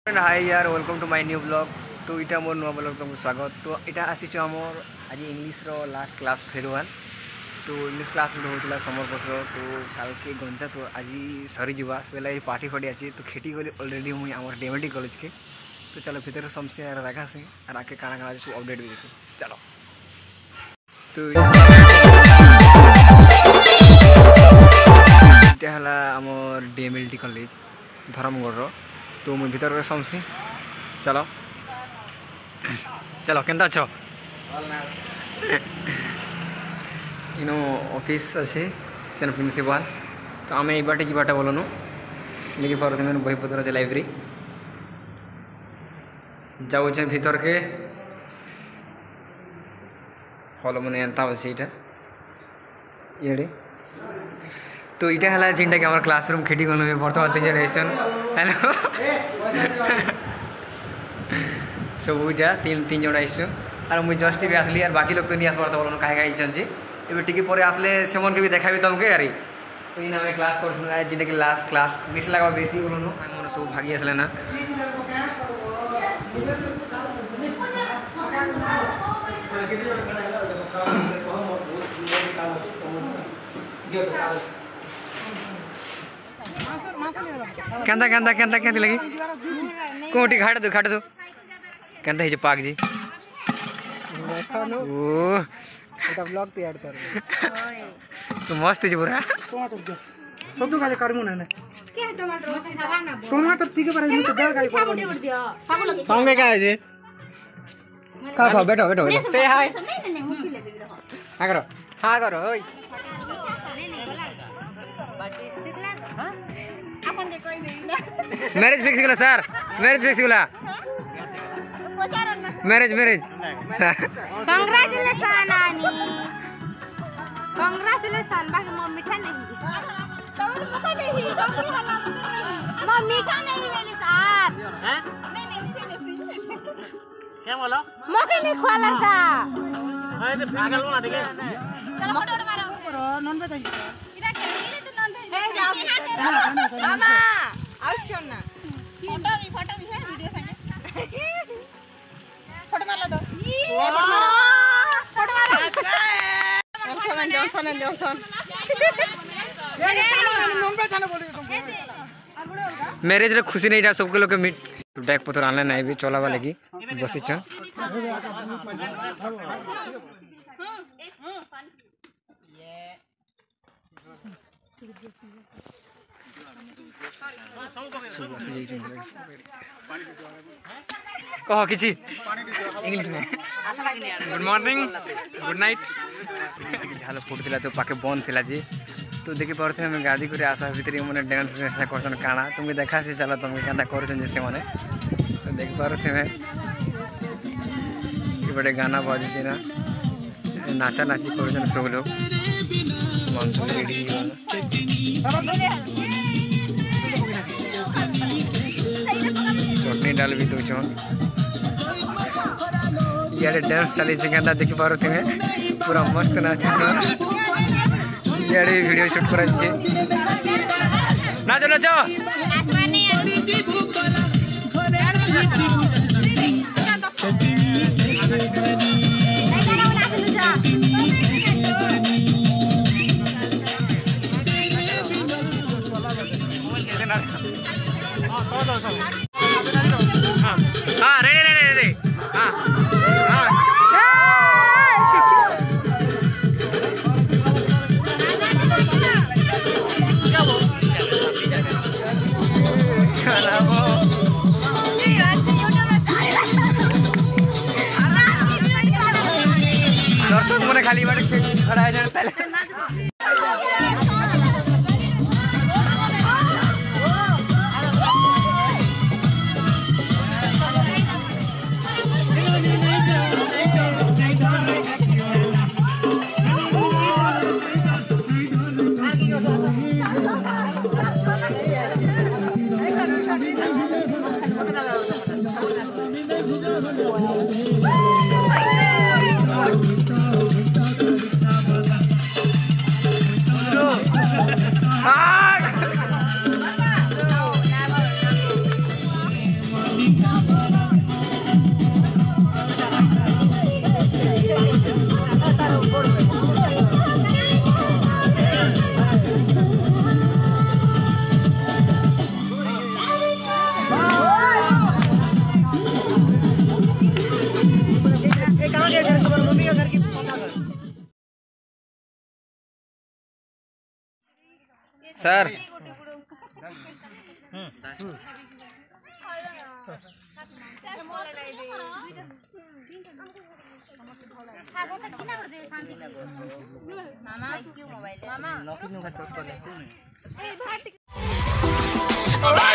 हाय यार, welcome to my new blog. तो इटा मोर नुआ ब्लॉग तुमको स्वागत। तो इटा आसीचु आमर आज इंग्लिश रो लास्ट क्लास फेरवाल। तो इंग्लिश क्लास में होता समर कोर्स तो काल के गंजा तो आज सरी जावा से लगे पार्टी फाटी अच्छी तो खेती गली ऑलरेडी मुझे आम डेमेटी कॉलेज के। तो चलो भीतर समसे रखा से और आके काना काना सब अपडेट भी चलो। तो इटा हला आमर डेमेटी कॉलेज धर्मगढ़। तो मुझे भीतर के समसी चलो चलो केंता अच्छो इनो ऑफिस अच्छे सेन प्रिंसिपल। तो आम ये बाटे जीवाटा बोलनु देखी पारे बही पत्र अच्छे लाइब्रेरी जाऊे भीतर के हल मैंने एंता अच्छे ये तो इटा है जिनटा कि हमारे क्लासरूम खेटी गलु बर्तमान 3 जन आसन हेलो सब इटा तीन जन आसो और मुझे जस्ट भी आसली और बाकी लोग तो नहीं आस पारता बोलो कहे कहीं ये टी पर आसले से मन के भी देखा तुमके यार। तो इन हमें क्लास कर जिनटा कि लास्ट क्लास मिस लगा बेसी बोलो मन सब भागी आसले ना केंदा केंदा केंदा केंदी लगी कोटी घाट दो केंदा ही पाक जी ओ एटा ब्लॉग तैयार कर तो मस्त है पूरा सब तो काजे करमु ना के टमाटर तीके पर तो दाल काजे कर पांगे का है जी खा बैठो से हाय हां करो ओए मैरिज फिक्स गला सर मैरिज फिक्स गला मैरिज कांग्रेचुलेशन आनी कांग्रेचुलेशन बाकी मम्मी मीठा नहीं मम्मी मीठा नहीं मेरे साथ नहीं क्या बोला मके नहीं खवाला सा हां तो पागल बना देगे चलो फोटो मारो नॉन वेज इरा तो नॉन वेज ए जाओ मामा आवश्य ना फोटो भी है वीडियो संगे फोटो मार लो तो फोटो मारो जॉनसन मैरिज रे खुशी नहीं जा सबके लोग मीट तो डेक पत्थर आने नहीं भी चला वाले की बसी छ कह कि इंग्लिश में गुड मॉर्निंग गुड नाइट झाल फुटला तो पाके बंद थिला जी। तो देखी पारे हमें गाड़ी कर आसा भीतर मैंने डांस कर काना तुम्हें देखा से चलो तुम क्या कर से मैंने तो देख पारे बड़े गाना बजे ना नाचा नाची कर सब लोग चटनी डाल भी दौन इे डांस चली क्या देखी पारे पूरा मस्त नाच इे वीडियो शूट कर नाचो नाचो हाँ रेडी हाँ दर्शक मैंने खाली बाटे खड़ा है पहले सर मामा